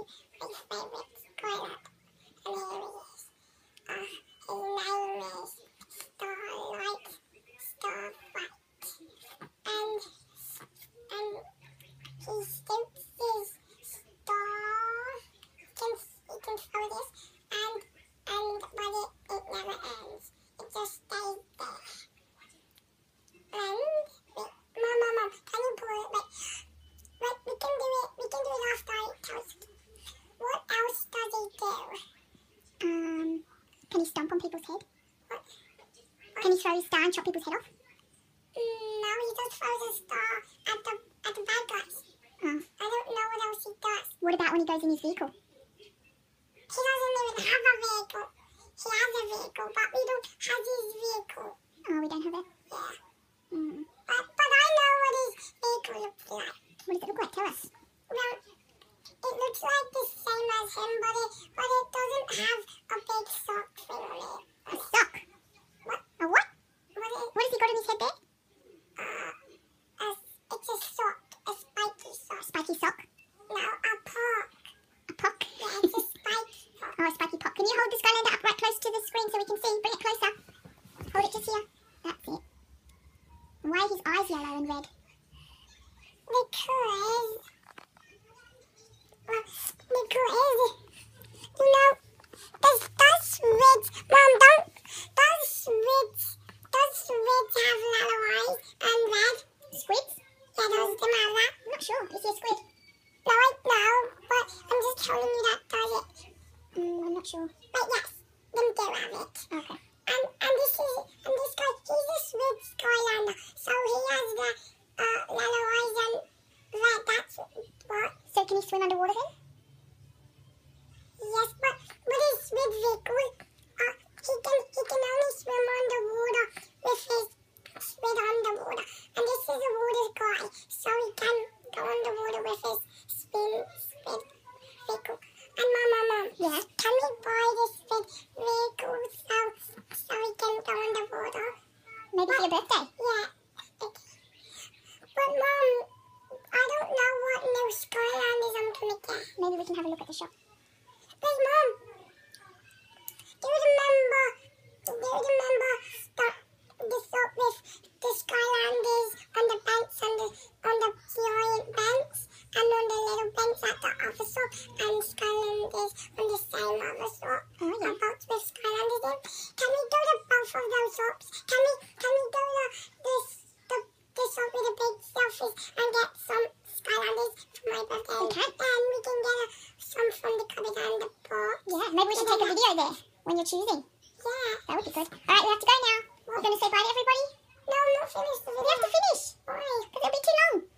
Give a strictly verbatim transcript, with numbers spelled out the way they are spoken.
my favourite Skyland. And here he is. Uh, his name is Starlight Starfight. And, and he shoots his star. You can, you can throw this. And, and, but it, it never ends. It just stays there. And, wait, Mom, Mom, Mom, can you pull it? Wait, wait, we can do it, we can do it after it tells. What else does he do? Um, can he stomp on people's head? What? Can he throw his star and chop people's head off? No, he just throws a star at the, at the bad guys. Oh. I don't know what else he does. What about when he goes in his vehicle? He doesn't even have a vehicle. He has a vehicle, but we don't have his vehicle. Oh, we don't have it? Yeah. Mm. But, but I know what his vehicle looks like. What does it look like? Tell us. Well, it looks like the same as him, but it, but it doesn't have a big sock thing on it. A sock? What? A what? What is What has he got on his head there? uh, a, it's a sock, a spiky sock. Spiky sock? No, a pork. A pock? Yeah, it's a spiky sock. Oh, a spiky pock. Can you hold the Skylander up right close to the screen so we can see? Bring it closer. Hold it just here. That's it. Why are his eyes yellow and red? Because, well, because, you know, does, does squids, Mom, don't, does squids, does squids have yellow eyes and red? Squids? Yeah, does them have that? I'm not sure. Is he a squid? No, I know, but I'm just telling you that does it. Mm, I'm not sure. But yes, them do have it. Okay. And, and this is, and this guy, he's a squid Skylander, so he has the uh, yellow eyes and red, that's what. So can he swim underwater then? Yes, but but his squid vehicle, uh, he can he can only swim underwater with his squid underwater, and this is a water guy, so he can go underwater with his spin squid vehicle. And Mom, Mom, Mom, Yeah. can we buy this squid vehicle so so he can go underwater? Maybe for your birthday? Yeah. Okay. But Mom, I don't know what new Skylanders I'm gonna get. Maybe we can have a look at the shop. Hey, Mom, do you remember, do you remember the, the soap with the Skylanders on the bench, on the, on the giant bench, and on the little bench at the other soap, and Skylanders on the same other soap, Oh, yeah. a box with Skylanders in? Can we go to both of those soaps? Can we, can we go to this, the, the soap with the big selfies and get some Skylanders for my birthday? We can. And we can get a, some from the cupboard and the box. Yeah, maybe we should take a video there when you're choosing. Yeah. That would be good. Alright, we have to go now. We're going to say bye to everybody. No, I'm not finished the We video. have to finish. Why? Because it'll be too long.